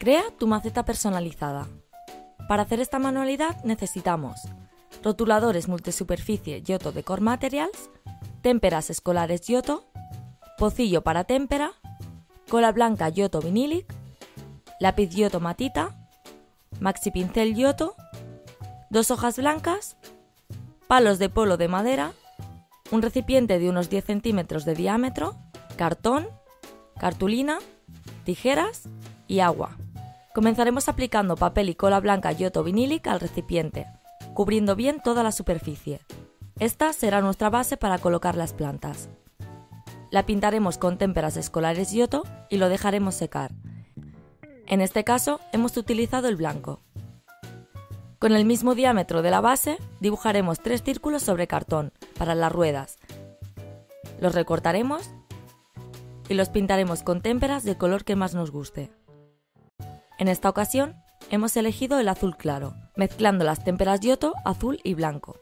Crea tu maceta personalizada. Para hacer esta manualidad necesitamos rotuladores multisuperficie Giotto Decor Materials, témperas escolares Giotto, pocillo para témpera, cola blanca Giotto Vinylic, lápiz Giotto matita, maxi pincel Giotto, 2 hojas blancas, palos de polo de madera, un recipiente de unos 10 centímetros de diámetro, cartón, cartulina, tijeras y agua. Comenzaremos aplicando papel y cola blanca Giotto Vinylic al recipiente, cubriendo bien toda la superficie. Esta será nuestra base para colocar las plantas. La pintaremos con témperas escolares Giotto y lo dejaremos secar. En este caso hemos utilizado el blanco. Con el mismo diámetro de la base dibujaremos 3 círculos sobre cartón para las ruedas. Los recortaremos y los pintaremos con témperas del color que más nos guste. En esta ocasión hemos elegido el azul claro, mezclando las témperas Giotto azul y blanco.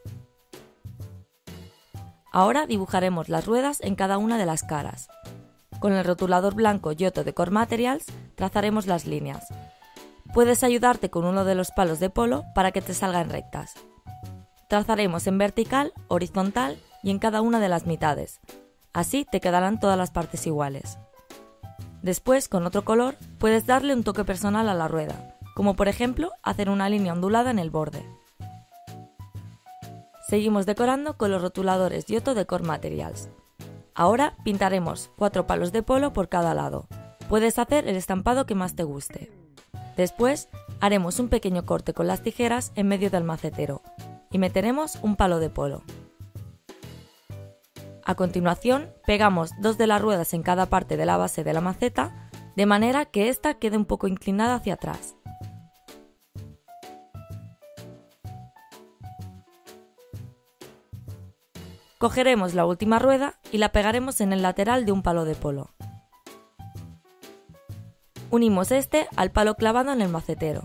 Ahora dibujaremos las ruedas en cada una de las caras. Con el rotulador blanco Giotto Decor Materials trazaremos las líneas. Puedes ayudarte con uno de los palos de polo para que te salgan rectas. Trazaremos en vertical, horizontal y en cada una de las mitades. Así te quedarán todas las partes iguales. Después, con otro color, puedes darle un toque personal a la rueda, como por ejemplo hacer una línea ondulada en el borde. Seguimos decorando con los rotuladores Giotto Decor Materials. Ahora pintaremos 4 palos de polo por cada lado. Puedes hacer el estampado que más te guste. Después, haremos un pequeño corte con las tijeras en medio del macetero y meteremos un palo de polo. A continuación, pegamos 2 de las ruedas en cada parte de la base de la maceta, de manera que ésta quede un poco inclinada hacia atrás. Cogeremos la última rueda y la pegaremos en el lateral de un palo de polo. Unimos este al palo clavado en el macetero.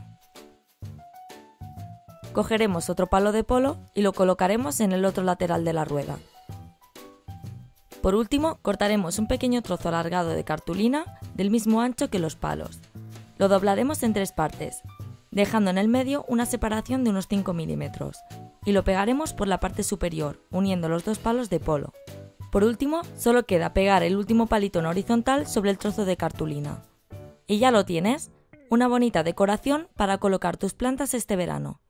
Cogeremos otro palo de polo y lo colocaremos en el otro lateral de la rueda. Por último, cortaremos un pequeño trozo alargado de cartulina del mismo ancho que los palos. Lo doblaremos en 3 partes, dejando en el medio una separación de unos 5 milímetros, y lo pegaremos por la parte superior, uniendo los 2 palos de polo. Por último, solo queda pegar el último palito en horizontal sobre el trozo de cartulina. Y ya lo tienes, una bonita decoración para colocar tus plantas este verano.